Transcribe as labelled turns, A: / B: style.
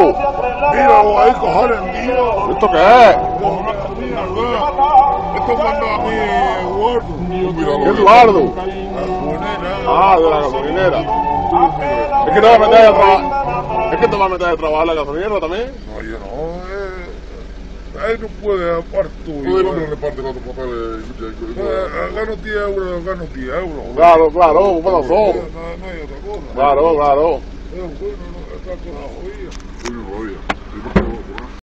A: Mira, vos ahí, cojones míos.
B: ¿Esto qué es?
A: Cojones míos, esto mandó a mí Eduardo.
B: ¿Qué es Eduardo?
A: Gasolinera.
B: Ah, de la gasolinera. Es que te vas a meter a trabajar. Es que te vas a meter a trabajar la gasolinera también.
A: No, yo no, él no puede, aparte tú.
C: ¿Tú de dónde reparte los papeles?
A: Gano 10 euros, gano 10 euros.
B: Claro, claro, bueno, son.
A: No hay otra cosa.
B: Claro, claro.
A: Bueno, no, esta cosa jodida.
C: Oye,